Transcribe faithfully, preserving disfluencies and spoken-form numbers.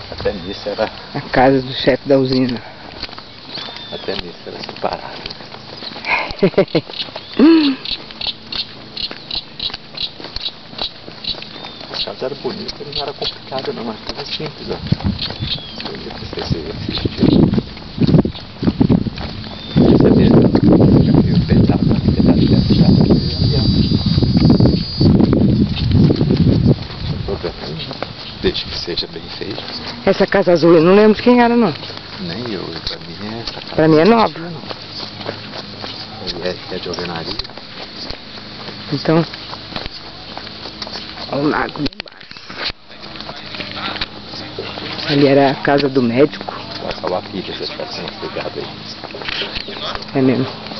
Até nisso era... A casa do chefe da usina. Até nisso era separado. A casa era bonita, não era complicada não, mas era simples, ó. Eu não sei se existia. Você mesmo, eu pensava que era dentro da desde que seja bem feito. Essa casa azul eu não lembro de quem era não. Nem eu, pra mim é essa casa. Pra mim é nova. É, é de alvenaria. Então, olha o lago lá embaixo. Ali era a casa do médico. Vai salvar a pilha se eu tivesse ligado aí. É mesmo.